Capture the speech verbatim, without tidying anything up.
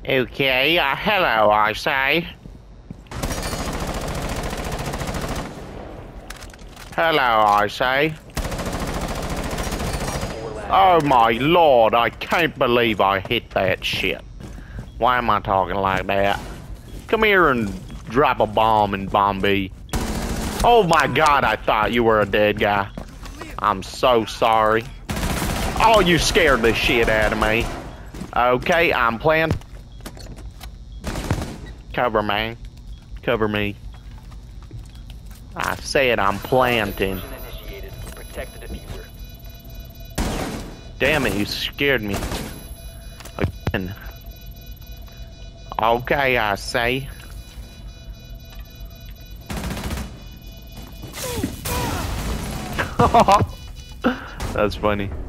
Okay, uh, hello, I say. Hello, I say. Oh my lord, I can't believe I hit that shit. Why am I talking like that? Come here and drop a bomb in Bombay. Oh my god, I thought you were a dead guy. I'm so sorry. Oh, you scared the shit out of me. Okay, I'm playing. Cover, man. Cover me. I said I'm planting. Damn it, you scared me. Again. Okay, I say. That's funny.